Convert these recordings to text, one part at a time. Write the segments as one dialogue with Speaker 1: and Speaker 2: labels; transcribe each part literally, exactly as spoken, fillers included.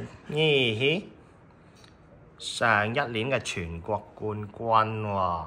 Speaker 1: 咦？上一年嘅全國冠軍喎。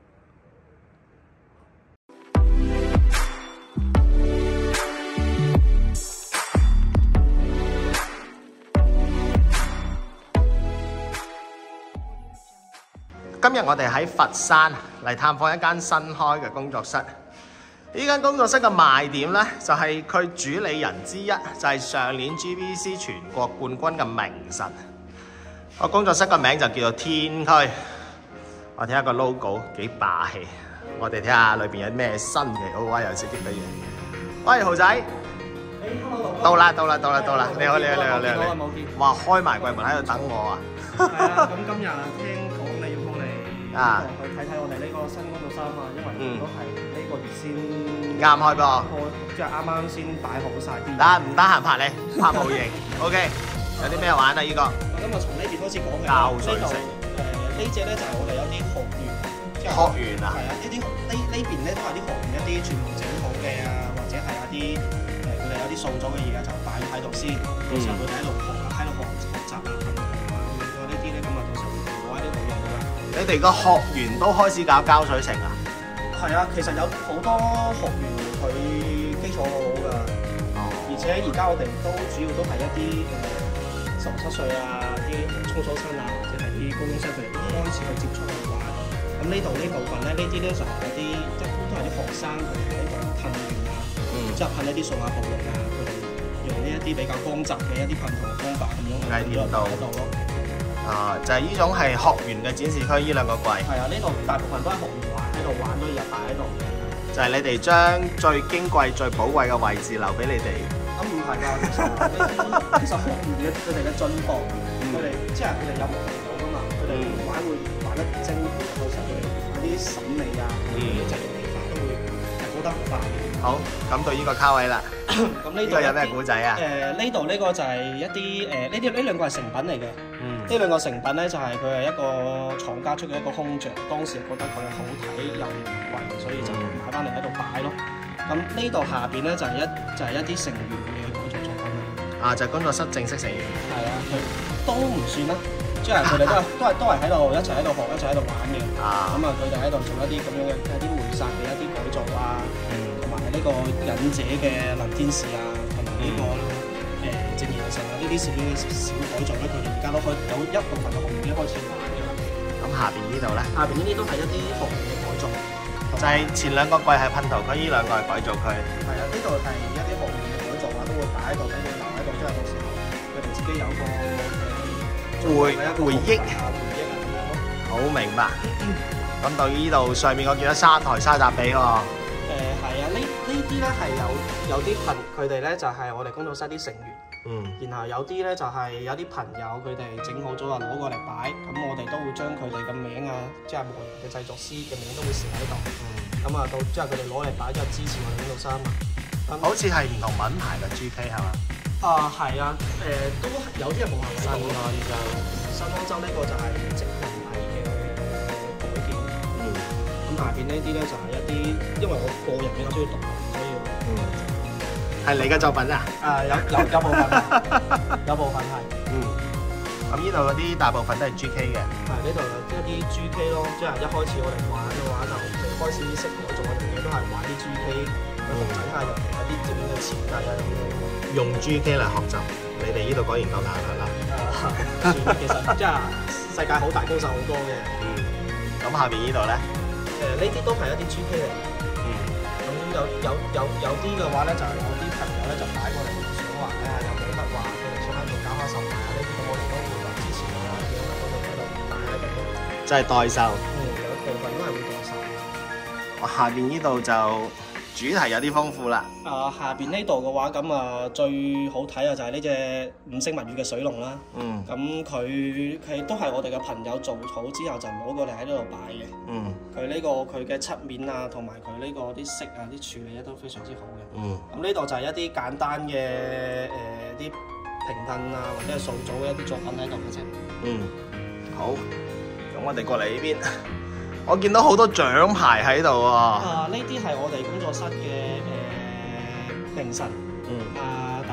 Speaker 1: 今日我哋喺佛山嚟探訪一間新開嘅工作室。呢間工作室嘅賣點呢，就係佢主理人之一，就係上年 G B C 全國冠軍嘅明神。個工作室個名就叫做天驅。我睇下個 logo 幾霸氣。我哋睇下裏邊有咩新嘅好威又刺激嘅嘢。喂，豪仔，到啦到啦到啦到啦！你好你好你好你好！哇，開埋櫃門喺度等我啊！
Speaker 2: 係啊，咁今日聽講你要過嚟
Speaker 1: 啊
Speaker 2: 去睇睇我哋呢個新工作室啊嘛，因為都係呢個月先
Speaker 1: 啱開噃，
Speaker 2: 即係啱啱先擺好晒啲。
Speaker 1: 得唔得閒拍你拍模型 ？OK， 有啲咩玩啊？呢個
Speaker 2: 咁啊，從呢邊開始講嘅。
Speaker 1: 膠水式。
Speaker 2: 誒呢隻咧就係我哋有啲學員，
Speaker 1: 學員啊。
Speaker 2: 係啊，呢啲呢呢邊咧都係啲學員一啲全部整好嘅啊，或者係有啲誒佢哋有啲掃咗嘅嘢啊，就擺喺度先，到時候佢哋喺度學啊，喺度學學習啊，咁呢啲咧咁啊，到時候我喺呢度用㗎啦。
Speaker 1: 你哋個學員都開始搞膠水城啊？
Speaker 2: 係啊，其實有好多學員佢基礎好好㗎，哦、而且而家我哋都主要都係一啲誒十六七歲啊，啲初初生啊，或者係啲高中生，佢哋都開始去接觸去玩。咁呢度呢部分咧，呢啲咧就係嗰啲一般都係啲學生佢哋喺度噴完啊，嗯、即係噴一啲數碼暴龍啊，佢哋用呢一啲比較光澤嘅一啲噴塗嘅方法咁樣去噴咗喺度咯。啊，
Speaker 1: 就係、是、呢種係學員嘅展示區，呢兩個櫃。
Speaker 2: 係啊，呢度大部分都係學員玩喺度玩，都日擺喺度。
Speaker 1: 就係你哋將最矜貴、最寶貴嘅位置留俾你哋。
Speaker 2: 咁唔係㗎，其實其實學員嘅佢哋嘅進步，佢哋即係佢哋有目共睹㗎嘛，佢哋玩會玩得精，到時候佢哋嗰啲審美啊，佢哋製造技法都會提高得好快。
Speaker 1: 好，咁到呢個卡位啦。
Speaker 2: 咁呢度
Speaker 1: 有咩古仔啊？
Speaker 2: 誒呢度呢個就係一啲誒呢啲呢兩個係成品嚟嘅。嗯。呢兩個成品咧就係佢係一個廠家出嘅一個空像，當時覺得佢好睇又唔貴，所以就買翻嚟喺度擺咯。咁呢度下邊咧就係一就係一啲成員嘅改造作品啦。
Speaker 1: 啊，就係工作室正式成員。
Speaker 2: 係啊，佢都唔算啦，即係佢哋都係都係都係喺度一齊喺度學，一齊喺度玩嘅。啊。咁啊，佢哋喺度做一啲咁樣嘅一啲梅薩嘅一啲改造啊，同埋呢個忍者嘅能天使啊，同埋呢個誒正義女神啊，呢啲小嘅小改造咧，佢哋而家都開有一部分嘅學員已經開始玩嘅啦。
Speaker 1: 咁下邊呢度咧？
Speaker 2: 下邊呢啲都係一啲學員嘅改造。
Speaker 1: 就係前兩個櫃係噴塗區，呢兩個係改造區。
Speaker 2: 係啊，呢度係一啲學員嘅改造啊，都會擺喺度，俾佢留喺度，即係到時候佢哋自己有個誒
Speaker 1: 回回憶
Speaker 2: 回憶啊咁樣咯。
Speaker 1: 好明白。咁到呢度上面我見到三台沙達比喎。誒
Speaker 2: 係啊，呢呢啲咧係有有啲朋佢哋咧就係我哋工作室啲成員。嗯。然後有啲咧就係有啲朋友佢哋整好咗啊，攞過嚟擺，咁我哋都會將佢哋嘅名啊，即係模型嘅製作師嘅名都會寫喺度。咁啊，到之後佢哋攞嚟擺，之後支持我哋工作室啊嘛。
Speaker 1: 好似係唔同品牌嘅 G K 係嘛？
Speaker 2: 啊，係啊，誒都有啲係冇限位度咯。而家新安州呢個就係直人體嘅改建。嗯。咁下邊呢啲咧就係一啲，因為我個人比較中意獨立，所以嗯。
Speaker 1: 係你嘅作品啊？
Speaker 2: 誒有有有部分，有部分係。嗯。
Speaker 1: 咁呢度嗰啲大部分都係 G K 嘅。係
Speaker 2: 呢度有一啲 G K 咯，即係一開始我哋玩嘅話就開始識改造我哋嘅都係玩啲 G K，去睇下人哋一啲點樣嘅設計啊咁樣。
Speaker 1: 用 G K 嚟學習，你哋呢度果然夠硬啦。
Speaker 2: 誒，其實即係世界好大，高手好多嘅。
Speaker 1: 嗯。咁下邊呢度咧？
Speaker 2: 誒，呢啲都係一啲 G K 嚟。有有有有啲嘅話咧，就係有啲朋友咧就擺過嚟想話睇下有冇得話，佢哋想喺度搞下售賣啊呢啲，咁我哋都會話支持佢啊，咁樣喺度喺度擺喺度咯。
Speaker 1: 即係代售。
Speaker 2: 嗯，有部分都係會代售。
Speaker 1: 我下邊呢度就主題有啲豐富啦。
Speaker 2: 啊，下邊呢度嘅話，咁啊最好睇啊就係呢隻五星物語嘅水龍啦。嗯。咁佢佢都係我哋嘅朋友做好之後就攞過嚟喺呢度擺嘅。嗯。佢呢個佢嘅漆面啊，同埋佢呢個啲色啊，啲處理咧都非常之好嘅。嗯。咁呢度就係一啲簡單嘅誒啲平噴啊，或者係掃組嘅一啲作品喺度嘅啫。嗯。
Speaker 1: 好。咁我哋過嚟呢邊。我見到好多獎牌喺度啊！
Speaker 2: 啊，呢啲係我哋工作室嘅誒明神，嗯，啊大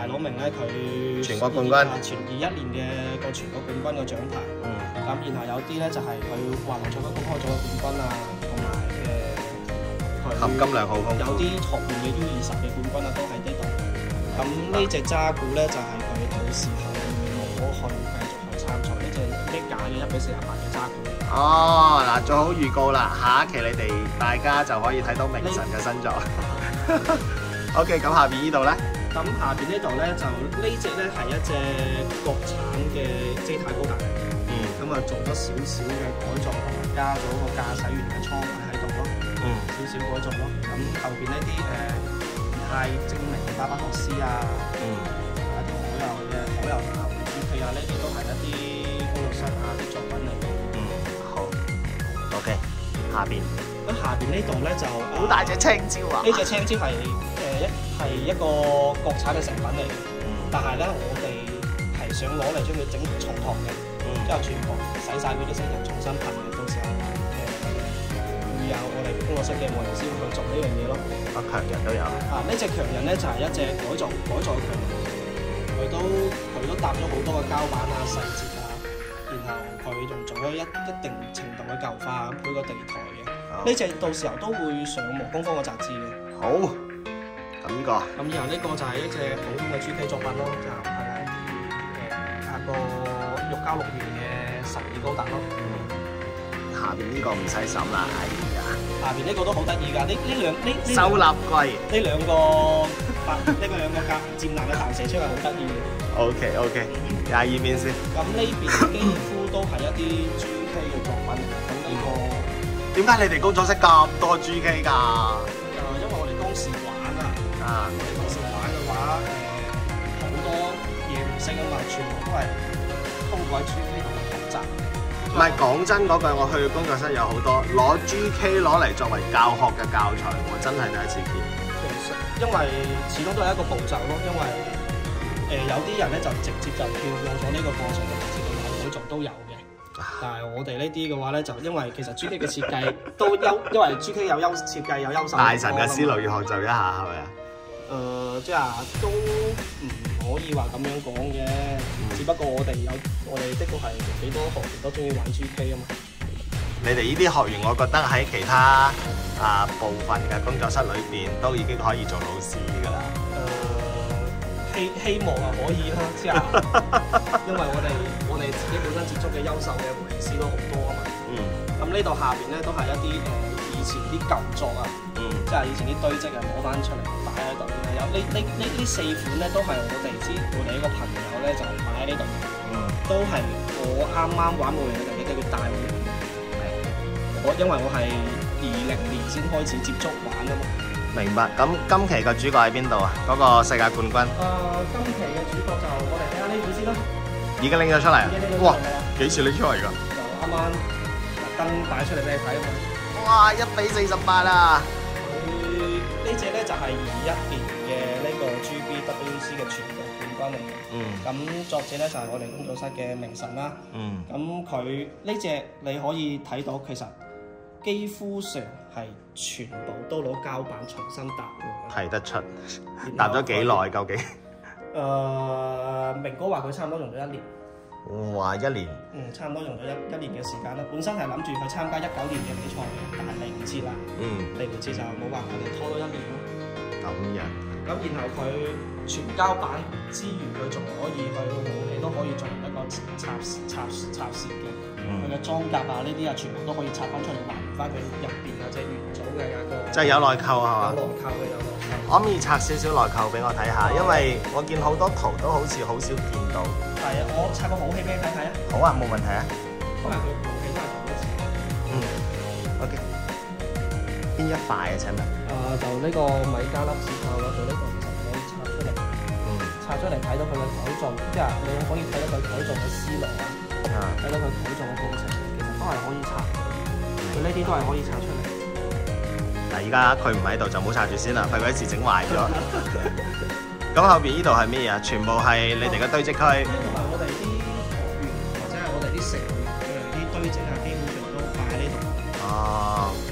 Speaker 2: 大佬明咧，佢
Speaker 1: 全國冠軍
Speaker 2: 全二一年嘅個全國冠軍個獎牌。
Speaker 1: 嗯。
Speaker 2: 咁然後有啲咧就係佢滑浪賽都公開咗個冠軍啊，同埋誒
Speaker 1: 含金量好豐富。
Speaker 2: 有啲學院嘅 U 二十嘅冠軍啊，都喺呢度。咁呢隻渣古咧就係佢到時候攞去繼續去參賽，呢隻呢架嘅一比四十八嘅渣古。
Speaker 1: 哦，嗱，做好預告啦，下一期你哋大家就可以睇到明神嘅新作。OK， 咁下邊呢度咧？
Speaker 2: 咁下邊呢度咧就呢隻咧係一隻國產嘅 J 太高達嚟嘅。
Speaker 1: 嗯。
Speaker 2: 咁啊做咗少少嘅改造，同埋加咗個駕駛員嘅倉位喺度咯。嗯。少少改造咯。咁後邊呢啲誒唔太精明嘅巴巴托斯啊，嗯，一啲好油嘅好油牛 G K 啊，呢啲都係一啲工作室啊啲作品嚟嘅。
Speaker 1: 嗯，好。OK， 下邊。
Speaker 2: 咁下邊呢度咧就
Speaker 1: 好大隻青椒啊！
Speaker 2: 呢隻青椒係誒一係一個國產嘅成品嚟嘅，嗯、但係咧我哋係想攞嚟將佢整重學嘅，之後、嗯、全部洗晒佢啲色，重新噴嘅，到時候誒、呃、會有我哋工作室嘅模型師會去做呢樣嘢咯。
Speaker 1: 啊，強人都有。啊，
Speaker 2: 呢隻強人咧就係、是、一隻改造改造嘅強人，佢都佢都搭咗好多嘅膠板啊細節啊，然後佢仲做咗一一定程度嘅舊化，咁佢個地台嘅。呢隻到時候都會上毛公方嘅雜誌嘅。好，
Speaker 1: 咁呢、這個。
Speaker 2: 咁然後呢個就係一隻普通嘅 G K 作品咯，就係誒一個玉膠六元嘅十二高達咯。嗯。
Speaker 1: 下邊呢個唔使審啦，哎呀。
Speaker 2: 下邊呢個都好得意㗎，呢呢兩呢呢
Speaker 1: 收納櫃。
Speaker 2: 呢兩個白呢個兩個夾戰艦嘅彈射出係好得意嘅。
Speaker 1: OK OK， 廿二面先。
Speaker 2: 咁呢邊幾乎都係一啲 G K 嘅作品。咁呢、這個。
Speaker 1: 點解你哋工作室咁多 G K 㗎？誒，
Speaker 2: 因為我哋當時玩啊，啊，我哋當時玩嘅話，誒、呃、好多嘢唔識啊嘛，全部都係通過喺 G K 度學習。唔
Speaker 1: 係講真嗰句，我去工作室有好多攞 G K 攞嚟作為教學嘅教材，我真係第一次見。
Speaker 2: 其實因為始終都係一個步驟咯，因為誒、呃、有啲人咧就直接就跳過咗呢個過程，直接去改造都有嘅。但係我哋呢啲嘅話咧，就因為其實 G K 嘅設計都優，因為 G K 有優設計有優秀。
Speaker 1: 大神嘅思路要學習一下，係咪啊？
Speaker 2: 誒、呃，即係都唔可以話咁樣講嘅，嗯、只不過我哋有，我哋的確係幾多學員都中意玩 G K 啊嘛。
Speaker 1: 你哋呢啲學員，我覺得喺其他啊部分嘅工作室裏邊都已經可以做老師㗎啦。
Speaker 2: 誒、呃，希希望啊可以啦，即係因為我哋我哋自己本身接觸嘅優秀嘅模型師都好多啊嘛。嗯。咁呢度下邊咧都係一啲誒、呃、以前啲舊作啊，嗯，即係以前啲堆積啊攞翻出嚟擺喺度。有呢呢呢呢四款咧都係我哋知我哋一個朋友咧就擺喺呢度。嗯。都係我啱啱玩模型嘅第幾個月大會。係。我因為我係二零年先開始接觸玩啊嘛。
Speaker 1: 明白。咁今期嘅主角喺邊度啊？嗰、那個世界冠軍。誒、
Speaker 2: 呃，今期嘅主角就我哋睇下呢款先啦。
Speaker 1: 已經拎咗出嚟啊！哇，幾時拎出嚟㗎？
Speaker 2: 就啱啱特登擺出嚟俾你睇啊嘛！
Speaker 1: 哇，一比四十八啊！
Speaker 2: 佢呢隻咧就係二一年嘅呢個 G B W C 嘅全國冠軍嚟嘅。嗯。咁作者咧就係我哋工作室嘅明神啦。嗯。咁佢呢隻你可以睇到，其實幾乎上係全部都攞膠板重新搭過。睇得出。
Speaker 1: 搭咗幾耐究竟？
Speaker 2: 誒、呃，明哥話佢差唔多用咗一年。
Speaker 1: 哇，一年。
Speaker 2: 嗯，差唔多用咗一一年嘅時間啦。本身係諗住佢參加一九年嘅比賽嘅，但係嚟唔切啦。嗯。嚟唔切就冇辦法，就拖咗一年咯。咁樣。咁然後佢全膠板之餘，佢仲可以佢武器都可以做一個插插插攝嘅。佢嘅裝甲啊，呢啲啊，全部都可以插翻出嚟，還翻佢入邊有隻元祖嘅一個。
Speaker 1: 即係有內扣係嘛？
Speaker 2: 有內扣嘅有內扣。
Speaker 1: 可唔可以拆少少內扣俾我睇下？因為我見好多圖都好似好少見到。係啊，我拆個武器俾你睇睇啊。好啊，冇問題啊。
Speaker 2: 可能佢武器都係同一次。
Speaker 1: 嗯。OK。邊一塊啊？請問？
Speaker 2: 誒，就呢個米加粒子扣咯，就呢個其實可以拆出嚟。嗯。拆出嚟睇到佢嘅改造，即係你可以睇到佢改造嘅思路啊。睇到佢改造嘅過程，其實都係可以拆。佢呢啲都係可以拆出嚟。
Speaker 1: 嗱，而家佢唔喺度就唔好拆住先啦，費鬼事整壞咗。咁後邊呢度係咩啊？全部係你哋嘅堆積區。
Speaker 2: 呢度係我哋啲學員或者係我哋啲成員佢哋啲堆積啊，基本上都擺喺呢度。
Speaker 1: 哦。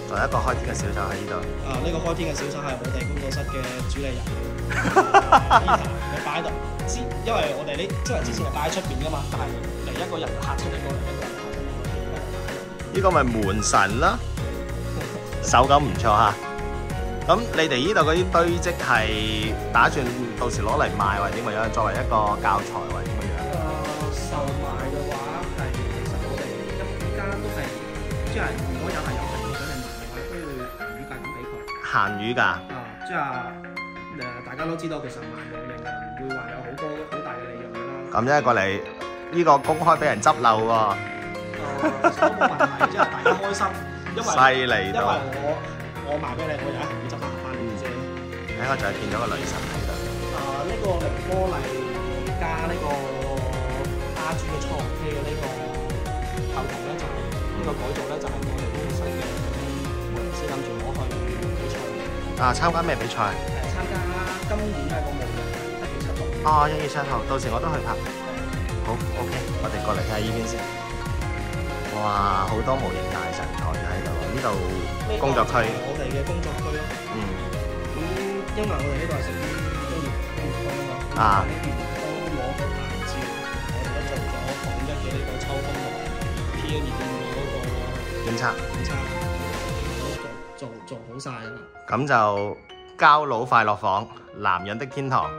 Speaker 1: 仲有一個開天嘅小手喺呢度。
Speaker 2: 啊，呢、這個開天嘅小手係我哋工作室嘅主理人。你擺喺度，之因為我哋呢即係之前係擺喺出邊噶嘛，但係嚟一個人客出一個，嚟一個人客出一個。
Speaker 1: 呢個咪門神啦，手感唔錯嚇。咁你哋呢度嗰啲堆積係打算到時攞嚟賣或者點樣，作為一個教材或者點樣？
Speaker 2: 誒、售賣嘅話係其實我哋一間都係，即係如果有係有朋友想嚟買嘅話，都會閒魚價咁俾佢。
Speaker 1: 閒魚㗎？
Speaker 2: 啊，即係誒大家都知道，其實賣無形嘅唔會話有好多好大嘅利潤㗎啦。
Speaker 1: 咁即係過嚟呢個公開俾人執漏喎。
Speaker 2: 誒，其實都冇問題，即係大家開心，因為
Speaker 1: 犀利到。
Speaker 2: 因為我我賣俾你，我有一閒魚執翻翻嚟啫。
Speaker 1: 睇我仲係見到個女神喺度。
Speaker 2: 啊，呢、這個力波麗加呢個阿主嘅初學 K 嘅呢個後台咧，就係、是、呢、這個改造咧，就係、是、我哋工作室嘅無人師諗住攞去比賽。
Speaker 1: 啊，參加咩比賽？
Speaker 2: 誒，參加今年係個無人一月七號。
Speaker 1: 哦，一月七號，到時我都去拍。好 ，OK，我哋過嚟睇下依邊先。哇，好多模型大神台喺度，呢度工作區。
Speaker 2: 我哋嘅工作區咯。
Speaker 1: 嗯。
Speaker 2: 咁因為我哋呢度係屬於工業工業區啊嘛。
Speaker 1: 啊。
Speaker 2: 呢邊都攞咗牌照，我哋都做咗統一嘅呢個抽風同 P A 二點五嗰個
Speaker 1: 檢測。
Speaker 2: 檢測都做做做好晒啦。
Speaker 1: 咁就交佬快樂房，男人的天堂。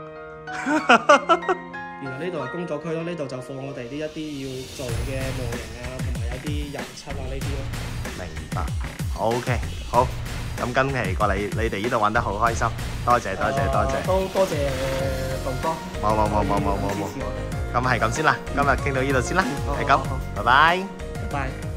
Speaker 2: 原來呢度係工作區咯，呢度就放我哋呢一啲要做嘅模型啊，同埋有啲油漆啊呢啲咯。
Speaker 1: 明白。OK，好。咁今期過嚟你哋呢度玩得好開心，多謝多謝多謝。
Speaker 2: 都多謝杜哥。
Speaker 1: 冇冇冇冇冇冇冇。咁係咁先啦，今日傾到呢度先啦，係咁，拜拜。
Speaker 2: 拜拜。